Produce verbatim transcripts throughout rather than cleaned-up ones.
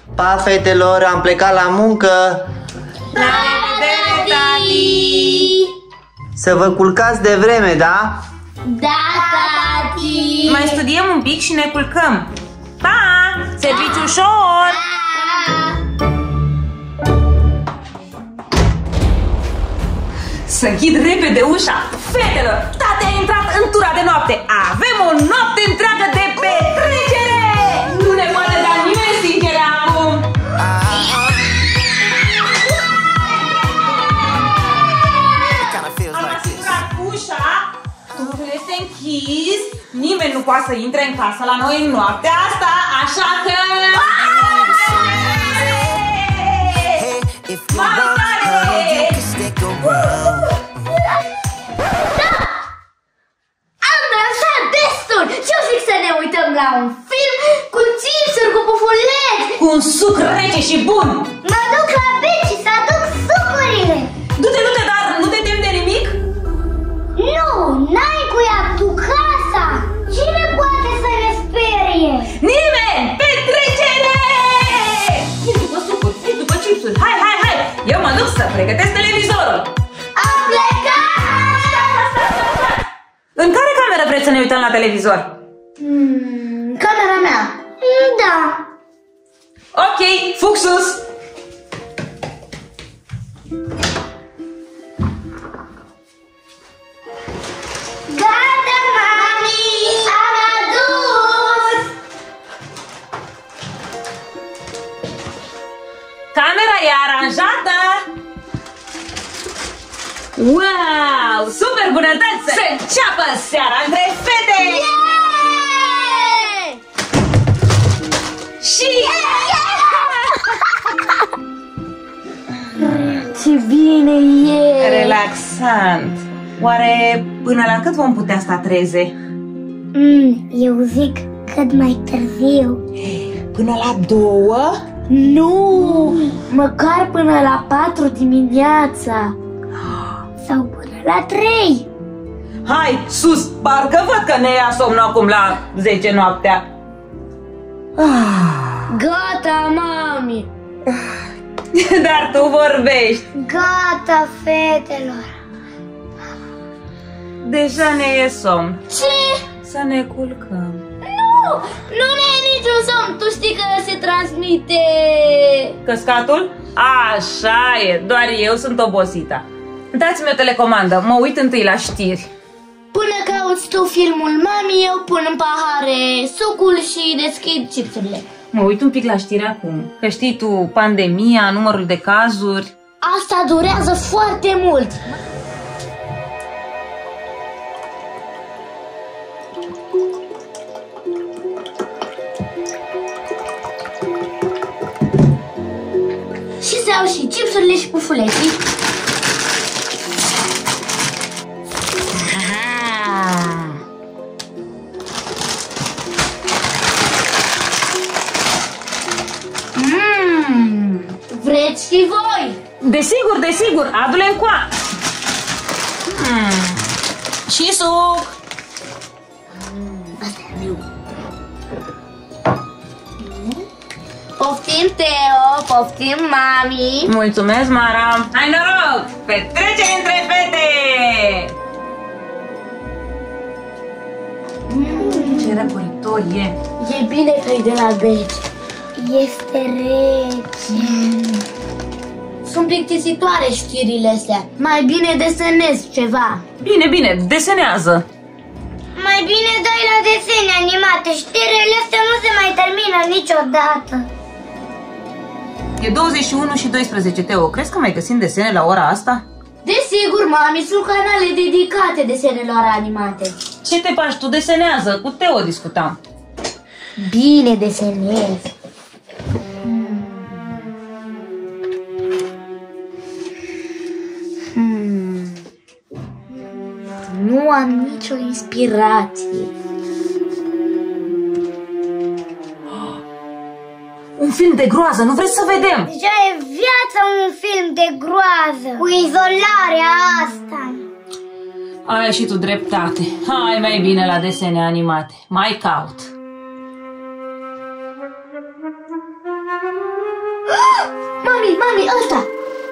Pa, fetelor, am plecat la muncă. La revedere, tati! Să vă culcați de vreme, da? Da, tati! Mai studiem un pic și ne culcăm. Pa! Serviciu ușor! Să închid repede ușa. Fetelor, tate a intrat în tura de noapte. Avem o noapte întreagă de petrecere. Nu ne poate da nimeni sincer acum. Am asigurat ușa, totul este închis, nimeni nu poate să intre în casă la noi în noaptea asta, așa că... Mai tare! Da! Am dansat destul! Ce-o zic să ne uităm la un film cu chipsuri, cu pufuleți? Cu un suc rece și bun! Mă duc la beci să aduc sucurile! Du-te, du-te, dar nu te temi de nimic? Nu, n-ai cuiat tu casa! Cine poate să ne sperie? Nimeni! Petrecere! Fii după sucuri, fii după chipsuri, hai, hai, hai! Eu mă duc să pregătesc televizorul! Am plecat! În care cameră vreți să ne uităm la televizor? Hmm, camera mea. Da. Ok, Fuxus! Gata, mami! Am adus! Camera e aranjată! Wow! Super bunătăți! Să înceapă seara între fete! Yeah! Și... Ce bine e! Relaxant! Oare până la cât vom putea sta treze? Mm, eu zic cât mai târziu. Până la două? Nu! Măcar până la patru dimineața. Sau până la trei. Hai, sus! Parcă văd că ne ia somnul acum la zece noaptea. Gata, mami! Dar tu vorbești. Gata, fetelor! Deja ne e somn. Ce? Să ne culcăm. Nu! Nu ne e niciun somn! Tu știi că se transmite... Căscatul? Așa e, doar eu sunt obosită. Dați-mi o telecomandă, mă uit întâi la știri. Până cauți tu filmul mami, eu pun în pahare sucul și deschid chipsurile. Mă uit un pic la știri acum, că știi tu, pandemia, numărul de cazuri. Asta durează foarte mult. Și să iau și chipsurile și pufuleții. Mmm, vreți și voi? Desigur, desigur, adu-le încoa. Hmm. Și suc. Asta e meu. Poftim, Teo, poftim, mami. Mulțumesc, Mara. Hai noroc, petrecere între fete. Mm. Ce răcoritor e. E bine că e de la beci. Este rece. Mm. Sunt plictisitoare știrile astea. Mai bine desenez ceva. Bine, bine, desenează. Mai bine dai la desene animate. Știrile astea nu se mai termină niciodată. E douăzeci și unu și doisprezece, Teo. Crezi că mai găsim desene la ora asta? Desigur, mami, sunt canale dedicate desenelor animate. Ce te faci tu? Desenează. Cu Teo discutam. Bine desenez. Hmm. Nu am nicio inspirație. Un film de groază, nu vreți să vedem? Deja e viața un film de groază. Cu izolarea asta. Ai și tu dreptate. Hai mai bine la desene animate. Mai caut. Mami, mami, ăsta!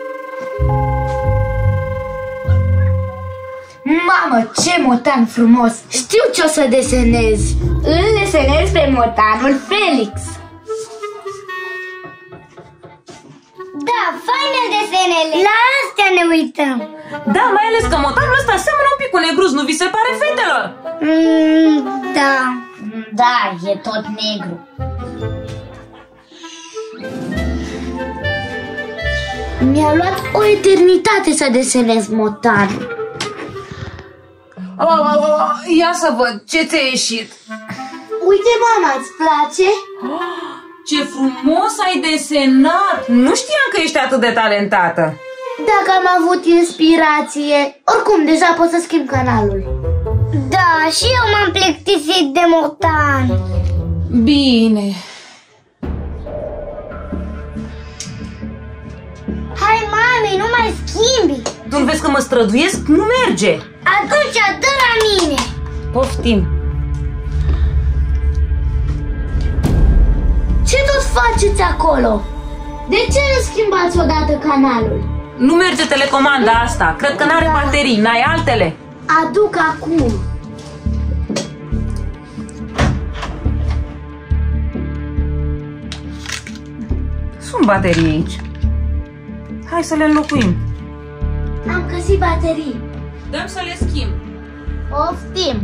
Mamă, ce motan frumos! Știu ce o să desenez! Îl desenez pe motanul Felix! Da, faine desenele! La astea ne uităm! Da, mai ales că motanul ăsta seamănă un pic cu Negruț, nu vi se pare, fetelor? Mm, da, da, e tot negru. Mi-a luat o eternitate să desenez motanul. Oh, oh, oh, ia să văd ce ți-a ieșit. Uite, mama, îți place? Oh, ce frumos ai desenat! Nu știam că ești atât de talentată. Dacă am avut inspirație. Oricum, deja pot să schimb canalul. Da, și eu m-am plictisit de motan. Bine. Hai, mami, nu mai schimbi. Tu nu vezi că mă străduiesc? Nu merge. Atunci, dă la mine. Poftim. Ce tot faceți acolo? De ce nu schimbați odată canalul? Nu merge telecomanda asta. Cred că n-are baterii. N-ai altele? Aduc acum. Sunt baterii aici. Hai să le înlocuim. Am găsit baterii. Dăm să le schimb. Poftim.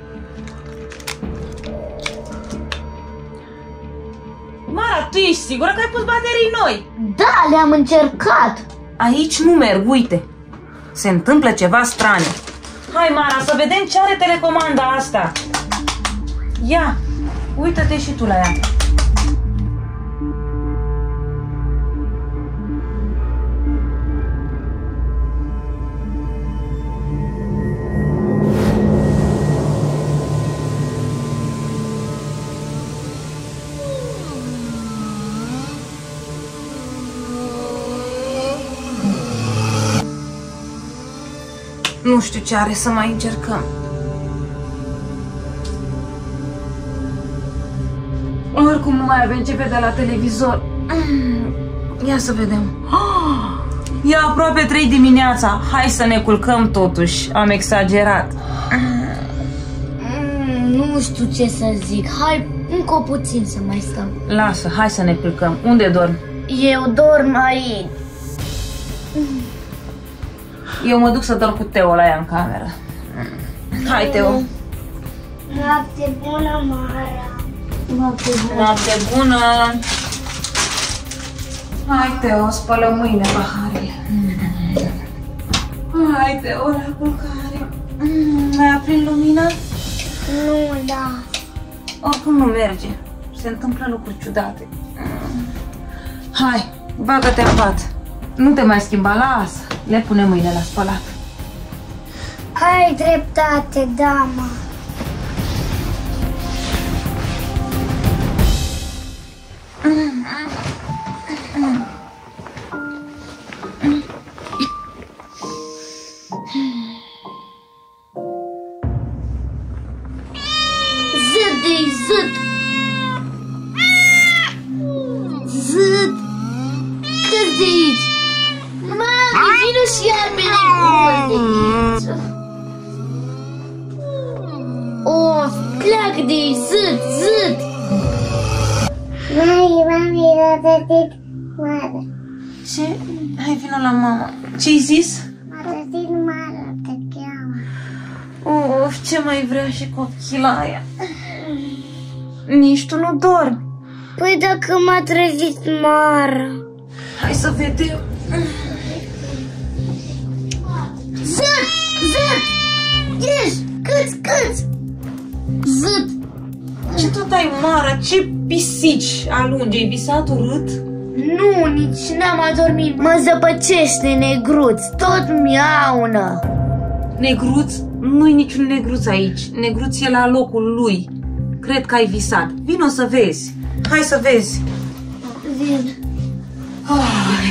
Mara, tu ești sigură că ai pus baterii noi? Da, le-am încercat. Aici nu merg, uite. Se întâmplă ceva straniu. Hai, Mara, să vedem ce are telecomanda asta. Ia, uită-te și tu la ea. Nu știu ce are, să mai încercăm. Oricum nu mai avem ce vedea la televizor. Ia să vedem. E aproape trei dimineața. Hai să ne culcăm totuși. Am exagerat. Mm, nu știu ce să zic. Hai încă puțin să mai stăm. Lasă, hai să ne culcăm. Unde dormi? Eu dorm aici. Eu mă duc să dorm cu Teo la ea în cameră. Hai, Teo. Noapte bună, Mara. Noapte bună. Noapte bună. Hai, Teo, spălă mâine paharele. Hai, Teo, la culcare. Mai aprind lumina? Nu, da. Oricum nu merge. Se întâmplă lucruri ciudate. Hai, bagă-te în pat. Nu te mai schimba, lasă. Le punem mâine la spălat. Ai dreptate, da, mă. Zât de zât. Zât. Cât de aici? Mami, vină și iar pe nevoie. Of, pleacă de aici, zât, zât. Mami, mami, l-a trătit Mara. Ce? Hai, vină la mama. Ce-ai zis? M-a trătit Mara, te cheamă. Of, ce mai vrea și copila aia. Nici tu nu dormi. Păi dacă m-a trezit Mara. Hai să vedem. Zât, zât. Ești, câți, câți. Zât. Ce tot ai, Mara? Ce pisici alungi? Ai visat urât? Nu, nici n-am adormit. Mă zăpăcește Negruț, tot miaună. Negruț? Nu-i niciun negruț aici. Negruț e la locul lui. Cred că ai visat. Vino să vezi. Hai să vezi. Vin. Hai.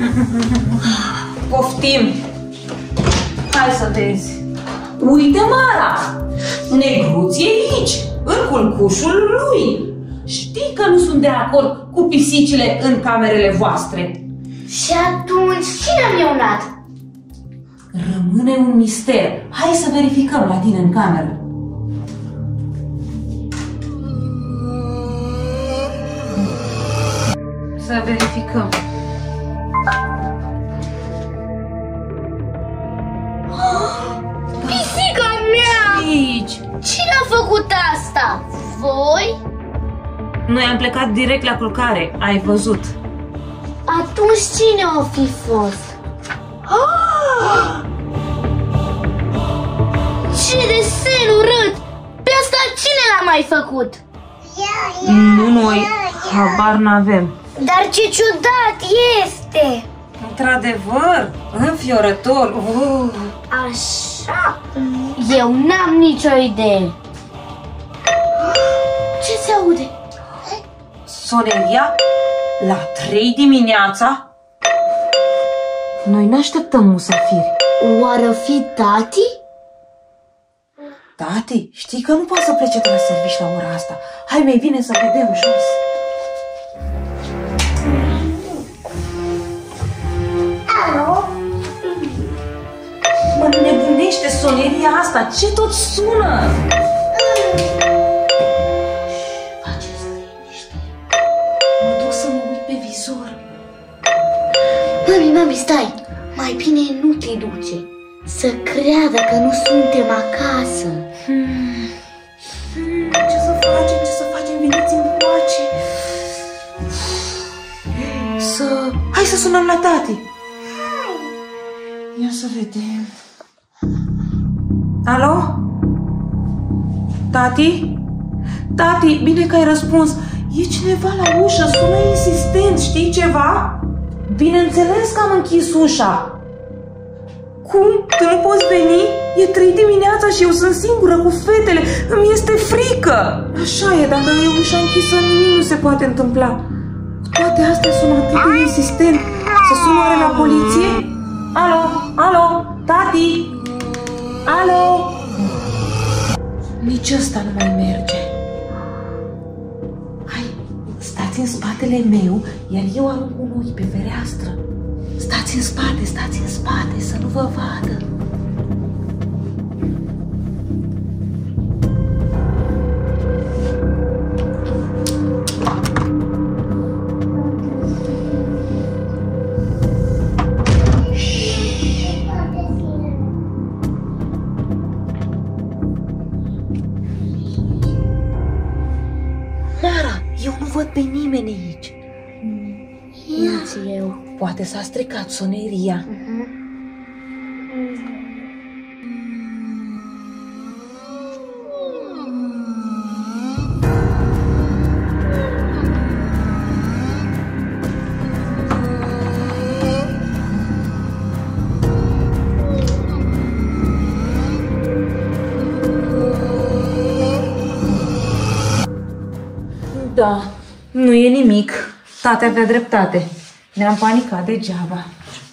Poftim. Hai să vezi. Uite, Mara! Negruț e aici, în culcușul lui. Știi că nu sunt de acord cu pisicile în camerele voastre. Și atunci, cine a mieunat? Rămâne un mister. Hai să verificăm la tine în cameră. Să verificăm. Pisica mea! Aici. Cine a făcut asta? Voi? Noi am plecat direct la culcare. Ai văzut. Atunci cine o fi fost? Ah! Ce desen urât! Pe asta cine l-a mai făcut? Nu noi. Habar n-avem. Dar ce ciudat este! Într-adevăr, înfiorător. Uh. Așa? Eu n-am nicio idee. Ce se aude? Soneria? La trei dimineața? Noi n-așteptăm musafiri. Oară fi tati? Tati, știi că nu poate să plece de la servici la ora asta. Hai, mai bine să vedem jos. Alo? Mă nebunește soneria asta. Ce tot sună? Faceți liniște. Mă duc să mă uit pe vizor. Mami, mami, stai! Mai bine nu te duce. Să creadă că nu suntem acasă. Hmm. Ce să facem? Ce să facem? Veniți încoace. Să... Hai să sunăm la tati. Ia să vedem. Alo? Tati? Tati, bine că ai răspuns. E cineva la ușă, sună insistent, știi ceva? Bineînțeles că am închis ușa. Cum? Tu nu poți veni? E trei dimineața și eu sunt singură cu fetele. Îmi este frică. Așa e, dacă e ușa închisă, nimic nu se poate întâmpla. Cu toate astea sună atât de insistent. Să sun oare la poliție? Alo? Alo? Tati? Alo? Nici ăsta nu mai merge. Hai, stați în spatele meu, iar eu arunc un ochi pe fereastră. Stați în spate, stați în spate, să nu vă vadă. Mara, eu nu văd pe nimeni aici. Nici eu. Poate s-a stricat soneria. Uh-huh. Da, nu e nimic. Tati avea dreptate. Ne-am panicat degeaba.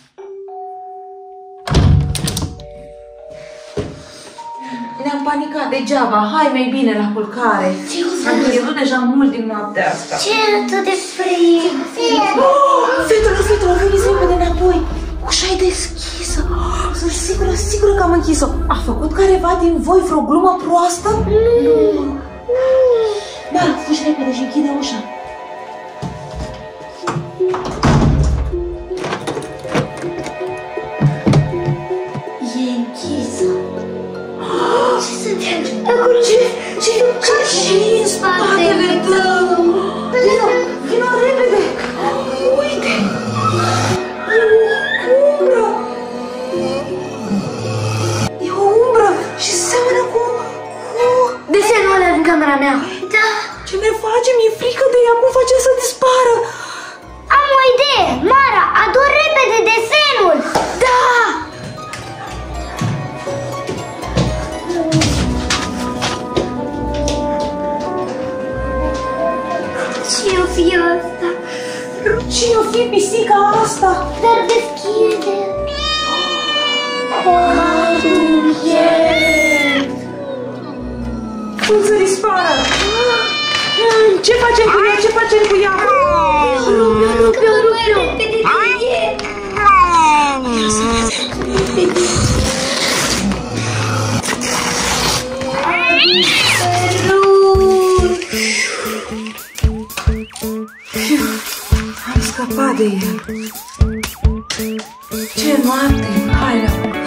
Ne-am panicat degeaba. Hai mai bine la culcare. Am pierdut deja mult din noaptea asta. Ce atât de frig? Oh, fetelor, fetelor, veniți repede înapoi. Ușa e deschisă. Sunt sigură, sigură că am închis-o. A făcut careva din voi vreo glumă proastă? Nu. Da, fugi repede și închide ușa. E închisă. Ce se întâmplă? Acolo ce? Ce? Ce? Ce în spatele tău? Vino, vino repede! Uite! E o umbră! E o umbră și seamănă cu... cu... Desenul ăla din camera mea. Da. Ce ne facem? E frică de ea, cum facem să dispară? Am o idee! Mara, adu repede desenul! Da! Ce-o fi asta? Ce-o fi pisica asta? Dar deschide! Cadul e! Cum să dispară? Ce facem cu ea? Ce facem cu ea? Rupiu, rupiu, rupiu! Am scăpat de el. Ce noapte! Hai la culcat!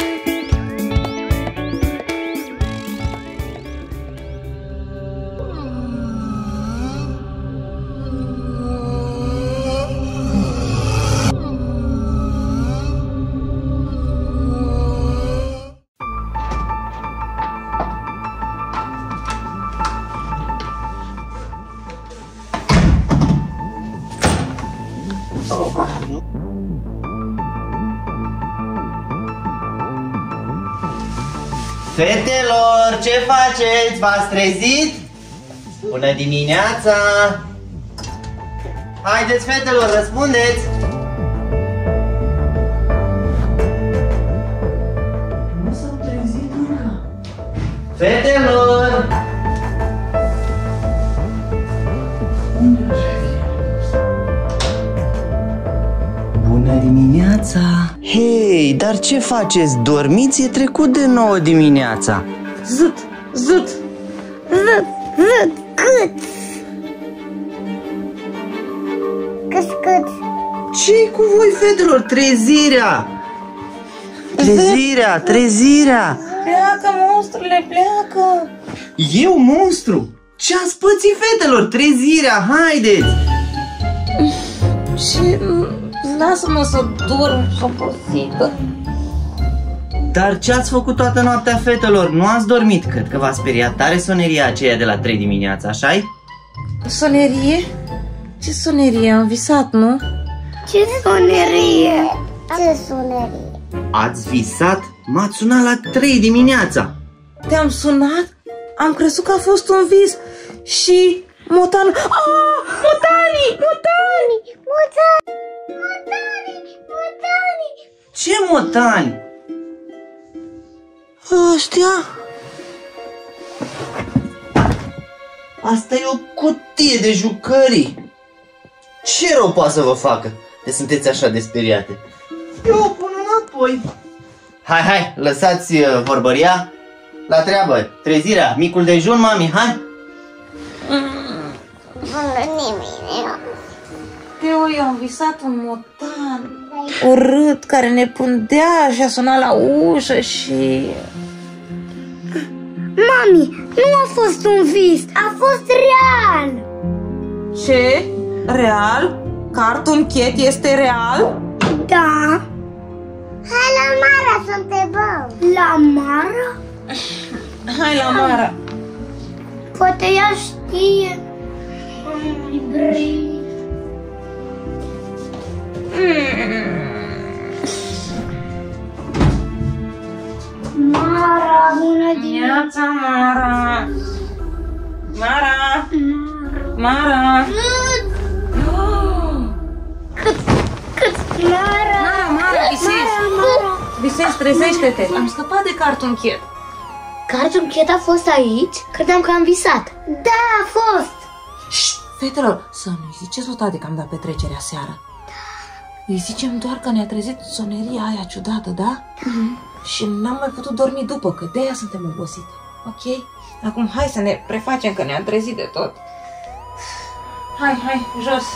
Fetelor, ce faceți? V-ați trezit? Bună dimineața! Haideți, fetelor, răspundeți! Nu s-au trezit încă. Fetelor! Unde Bună dimineața! Hei, dar ce faceți? Dormiți? E trecut de nouă dimineața. Zut, zut! Zât, zât, cât? Cât, cât? Ce-i cu voi, fetelor? Trezirea! Trezirea, trezirea! Pleacă, monstrurile, pleacă! Eu, monstru? Ce ați pățit, fetelor? Trezirea, haideți! Și lasă-mă să dorm, s-o posită. Dar ce ați făcut toată noaptea, fetelor? Nu ați dormit? Cred că v-a speriat tare soneria aceea de la trei dimineața, așa-i? Sonerie? Ce sonerie? Am visat, nu? Ce sonerie? Ce sonerie? Ați visat? M-ați sunat la trei dimineața. Te-am sunat? Am crezut că a fost un vis. Și motanul... Ah! Motanii! Motanii! Motani! Motani! Motani! Ce motani? Ăștia? Asta e o cutie de jucării. Ce rău poate să vă facă de sunteți așa de speriate? Eu o pun înapoi. Hai, hai, lăsați uh, vorbăria. La treabă, trezirea, micul dejun, mami, hai. Eu i-am visat un motan urât care ne pândea și a sunat la ușă și... Mami, nu a fost un vis, a fost real. Ce? Real? Cartoon Cat este real? Da. Hai la Mara să întrebăm. La Mara? Hai la Mara. Poate ea știe. Ai vrei? Mara, bună dimineața, Mara. Mara. Mara. Cât, cât, Mara. Mara, Mara, visezi. Visezi, trezește-te. Am scăpat de Cartoon Cat. Cartoon Cat a fost aici? Credeam că am visat. Da, a fost. Șt, fetelor, să nu-i ziceți lui tati că am dat petrecerea seară. Îi zicem doar că ne-a trezit soneria aia ciudată, da? Mm-hmm. Și n-am mai putut dormi după, că de-aia suntem obosite. Ok? Acum hai să ne prefacem că ne-am trezit de tot. Hai, hai, jos.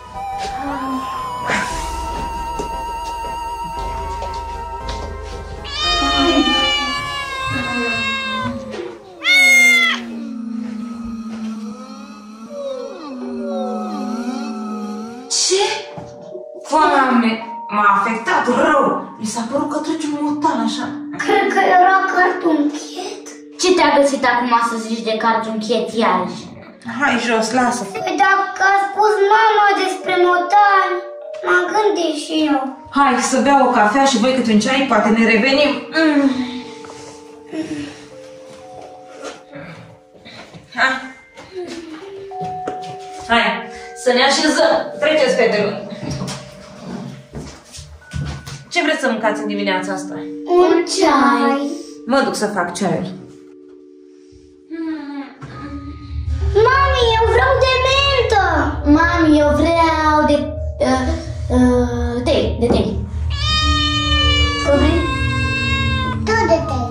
Ce? Doamne, m-a afectat rău. Mi s-a părut că trece un motan așa. Cred că era Cartoon Cat. Ce te-a găsit acum să zici de Cartoon Cat iarăși? Hai jos, lasă. Păi dacă a spus mama despre motan, m-am gândit și eu. Hai să beau o cafea și voi câte un ceai, poate ne revenim. Mm. Ha. Hai, să ne așezăm. Treceți, fetelor. Ce vreți să mâncați în dimineața asta? Un ceai. Mă duc să fac ceaiul. Mami, eu vreau de mentă. Mami, eu vreau de... Uh, uh, tei, de tei. Vrei? Tot de tei.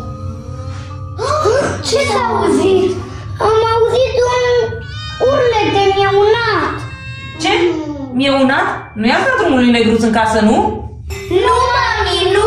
Ce s-a auzit? Am auzit un urlet de miaunat. Ce? Mie una? Nu i-am dat drumul lui Negruț în casă, nu? Nu, mami, nu!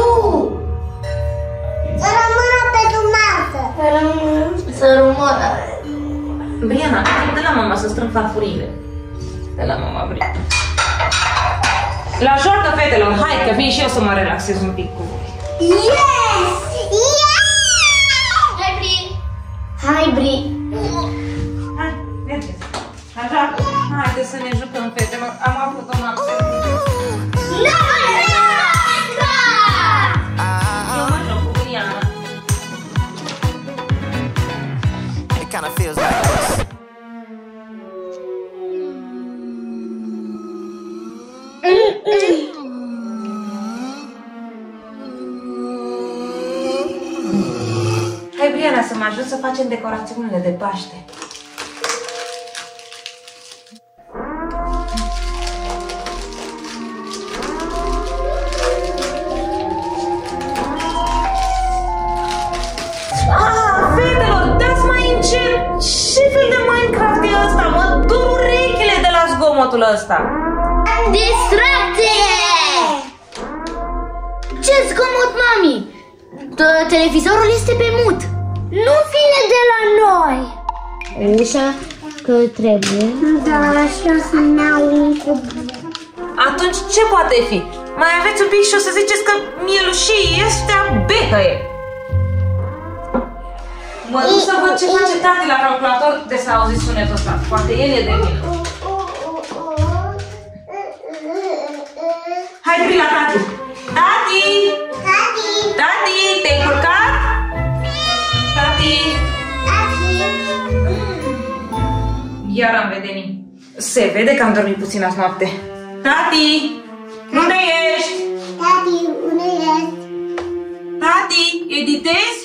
Să rămână pe dumneavoastră. Să rămână. Briana, de la mama să strâng farfurile. De la mama, Briana. La joacă, fetelor, hai că vin și eu să mă relaxez un pic cu voi. Yes! Yes! Hai, Bri! Hai, Bri! Hai, mergeți. La joacă. Haideți să ne jucăm, fetelor. Am avut o noapte. Nu mă joacă! Eu mă joc cu Briana. It kind of feels like this. Hai, Briana, să mă ajut să facem decorațiunile de Paște. Ah, fetelor, dați mai încet! Ce fel de Minecraft e ăsta, mă? Dor urechile de la zgomotul ăsta. Distracție! Ce zgomot, mami? T- Televizorul este pe mut. Nu vine de la noi. Ușa că trebuie. Da, și o să-mi iau un cub. Atunci ce poate fi? Mai aveți un pic și o să ziceți că mielușii ăștia becăie. Mă duc să văd ce face tati la calculator de să auzi sunetul ăsta. Poate el e de vină. Hai, Bri, la tati! Tati! Tati! Tati, te-ai culcat? Tati! Tati! Iar am vedenit. Se vede că am dormit puțin azi noapte. Tati! Unde ești? Tati, unde ești? Tati, editezi?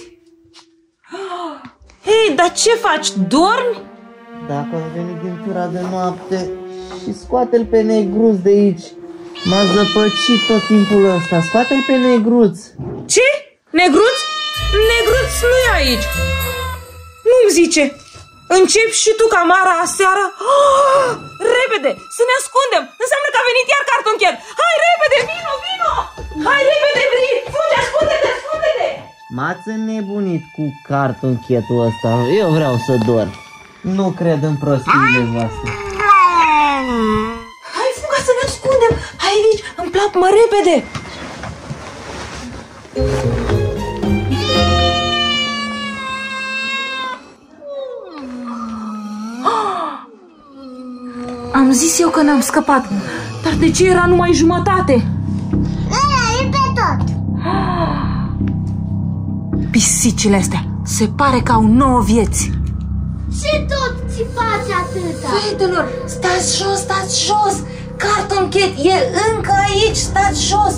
Hei, dar ce faci? Dormi? Dacă am venit din tura de noapte și scoate-l pe Negruț de aici. M-a zăpăcit tot timpul ăsta. Scoate-l pe Negruț. Ce? Negruț? Negruț nu e aici. Nu-mi zice. Începi și tu camara aseară? Oh, repede, să ne ascundem. Înseamnă că a venit iar Cartoon Cat. Hai, repede, vino, vino. Hai, repede, Bri. Fugi, ascunde-te, ascunde-te. M-ați înnebunit cu Cartoon Cat-ul ăsta. Eu vreau să dorm. Nu cred în prostiile voastre. Hai, fuga, să ne ascundem. Hai aici, îmi plac, mă, repede. Am zis eu că n-am scăpat, dar de ce era numai jumătate? Ăla e pe tot. Pisicile astea se pare că au nouă vieți. Ce tot ți faci atâta? Fetelor, stați jos, stați jos. Cartoon Cat e încă aici, stați jos.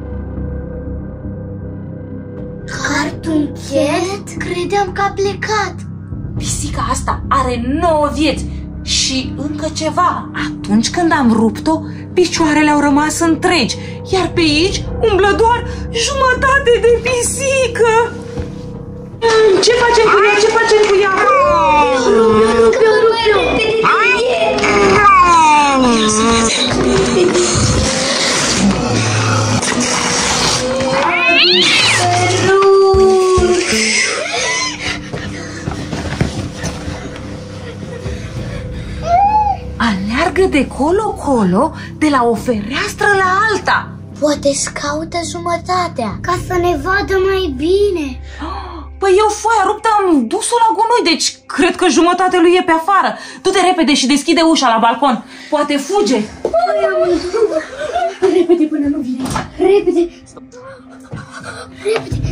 Cartoon Cat? Credeam că a plecat. Pisica asta are nouă vieți. Și încă ceva, atunci când am rupt-o, picioarele au rămas întregi, iar pe aici umblă doar jumătate de pisică. Ce facem cu ea? Ce facem cu ea? Aleargă de colo-colo, de la o fereastră la alta. Poate-ți caută jumătatea, ca să ne vadă mai bine. Păi eu foaia ruptă am dus-o la gunoi, deci cred că jumătatea lui e pe afară. Du-te repede și deschide ușa la balcon. Poate fuge. Repede până nu vine. Repede. Repede.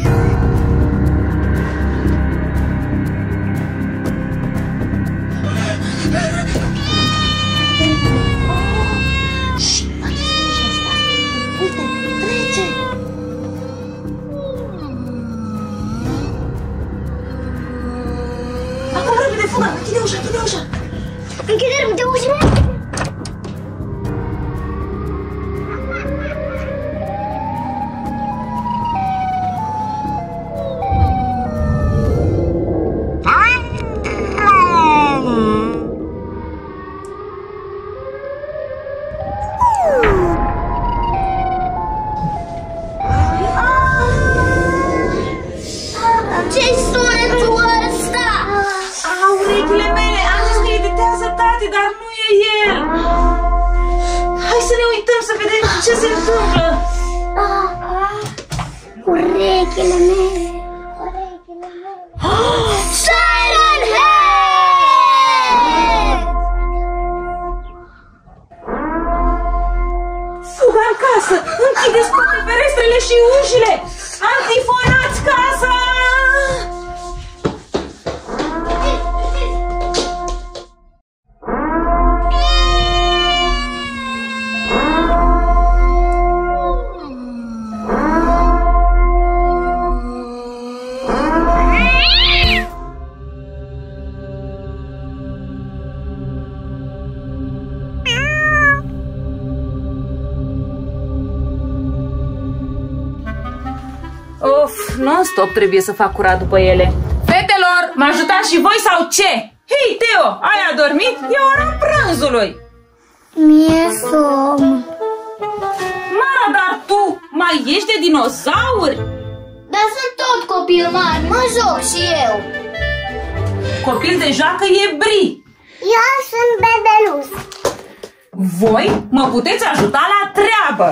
Și poate să fie asta. Uite, trece. Acum repede, fugă! Închide ușa, închide ușa! Închide repede ușa! Ce se întâmplă? Urechile mele. Urechile mele. Siren Head! Fugă în casă! Închideți toate ferestrele și ușile! Antifonați casa! Of, non-stop trebuie să fac curat după ele. Fetelor, mă ajutați și voi sau ce? Hei, Teo, ai adormit? E ora prânzului. Mi-e somn. Mara, dar tu mai ești de dinozauri? Dar sunt tot copil mari, mă joc și eu. Copil de joacă e Bri. Eu sunt bebeluș. Voi mă puteți ajuta la treabă.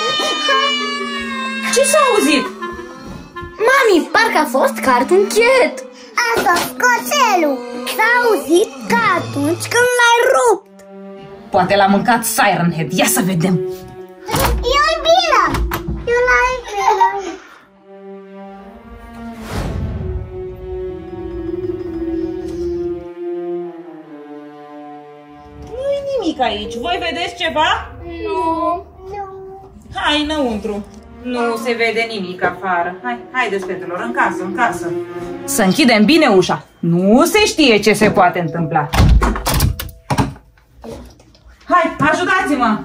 Ce s-a auzit? Mami, parcă a fost cartunchet. Asta scoțelul. S-a auzit ca atunci când l-ai rupt. Poate l-a mâncat Siren Head. Ia să vedem. Eu-i bine. Eu l-ai bine. Nu-i nimic aici. Voi vedeți ceva? Nu. Hai înăuntru. Nu se vede nimic afară. Hai, haideți, fetelor, în casă, în casă. Să închidem bine ușa. Nu se știe ce se poate întâmpla. Hai, ajutați-mă!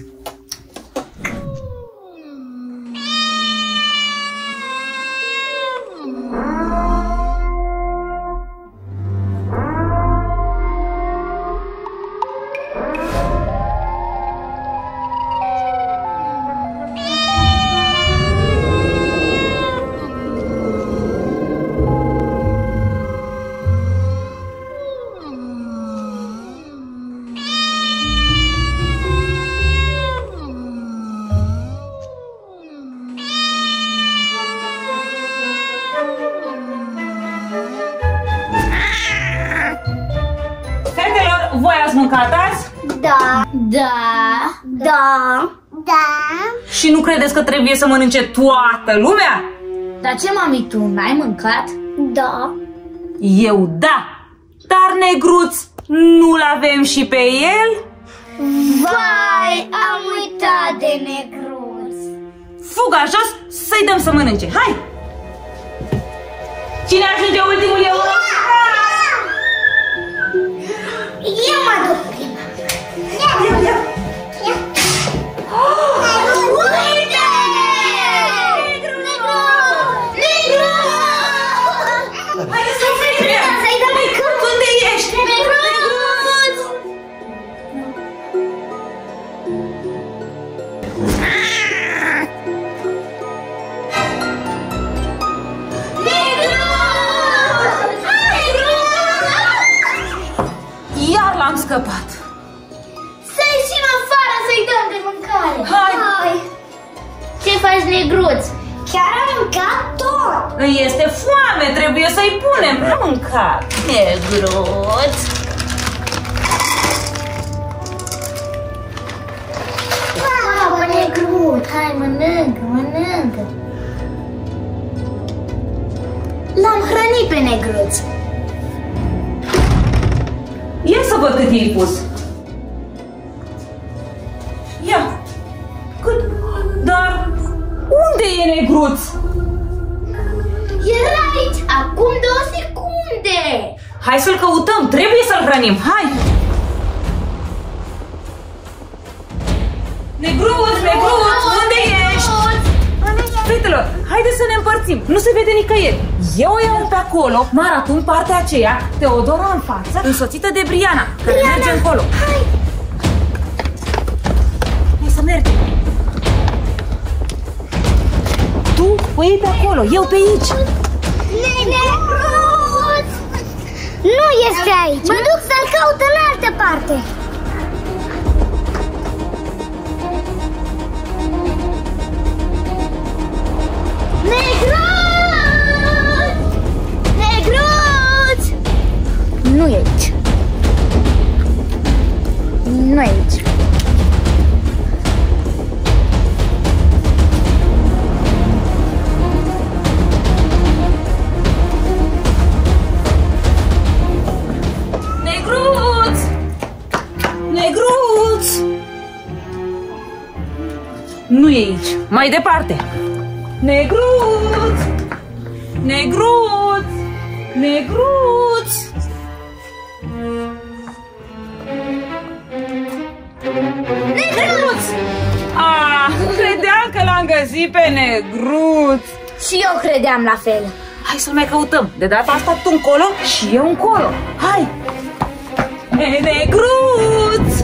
Voi ați mâncat azi? Da. Da. Da. Da. Și nu credeți că trebuie să mănânce toată lumea? Dar ce, mami, tu n-ai mâncat? Da. Eu da. Dar Negruț, nu-l avem și pe el? Vai, am uitat de Negruț. Fuga jos să-i dăm să mănânce. Hai! Cine ajunge ultimul e ora? Eu mă duc prima. Ia, ia, ia. Ia. Uite! Negru! Negru! Haide să-i vedem! Să-i dăm mai cât! Unde ești? Negruț! Iar l-am scăpat. Să ieșim afară să-i dăm de mâncare. Hai! Hai. Ce faci, Negruț? Chiar am mâncat tot. Îi este foame, trebuie să-i punem. Am mâncat. Negruț. Mamă, Negruț, hai, mănâncă, mănâncă. L-am hrănit pe Negruț. Ia să văd cât i-ai pus. Ia. Cât? Dar unde e Negruț? Era aici, acum două secunde. Hai să-l căutăm, trebuie să-l hrănim. Hai! Negruț, Negruț, unde ești? Fetelor, haideți să ne împărțim. Nu se vede nicăieri. Eu o iau pe acolo, Mara tu în partea aceea, Teodora în față, însoțită de Briana, care Briana. merge încolo. Hai! Hai să mergem. Tu o iei pe acolo, eu pe aici. Negruț! Nu este aici. Mă duc să-l caut în altă parte. Nu e aici, mai departe. Negruț! Negruț! Negruț! Negruț! Ah, credeam că l-am găsit pe Negruț. Și eu credeam la fel. Hai să-l mai căutăm. De data asta tu încolo și eu încolo. Hai! Negruț!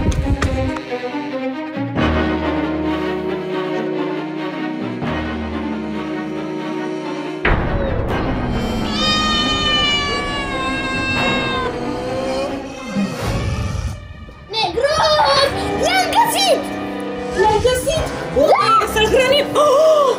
Negruț! L-am găsit! L-ai găsit? Da! Să-l hrănim! Oh!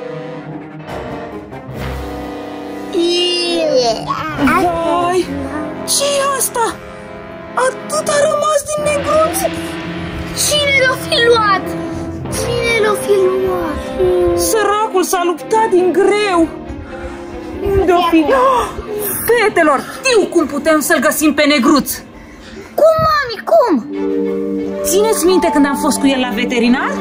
Vai! Ce-i asta? Atât a rămas din Negruț! Cine l-a fi luat? Cine l-a fi luat? Săracul s-a luptat din greu! Unde-o fi? Oh! Fetelor, știu cum putem să-l găsim pe Negruț! Cum, mami, cum? Țineți minte când am fost cu el la veterinar?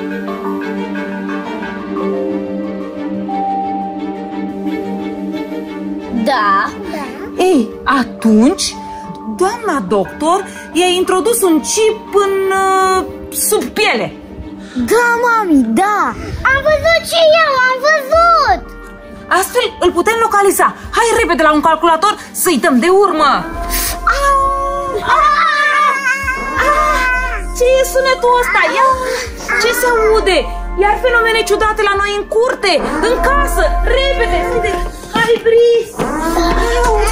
Da. Ei, atunci, doamna doctor i-a introdus un chip în uh, sub piele. Da, mami, da. Am văzut și eu, am văzut. Astfel îl putem localiza. Hai repede la un calculator să-i dăm de urmă. Ce e sunetul ăsta? Ia! Ce se aude? Iar fenomene ciudate la noi în curte, în casă. Repede! Hai, Bris!